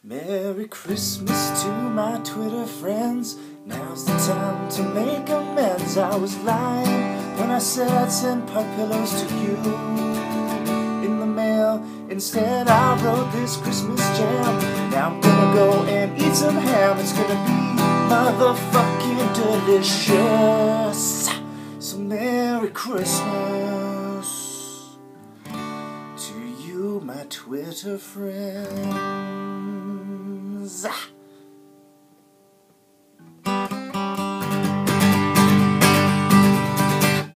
Merry Christmas to my Twitter friends. Now's the time to make amends. I was lying when I said I'd send pug pillows to you in the mail. Instead I wrote this Christmas jam. Now I'm gonna go and eat some ham. It's gonna be motherfucking delicious. So Merry Christmas to you, my Twitter friends.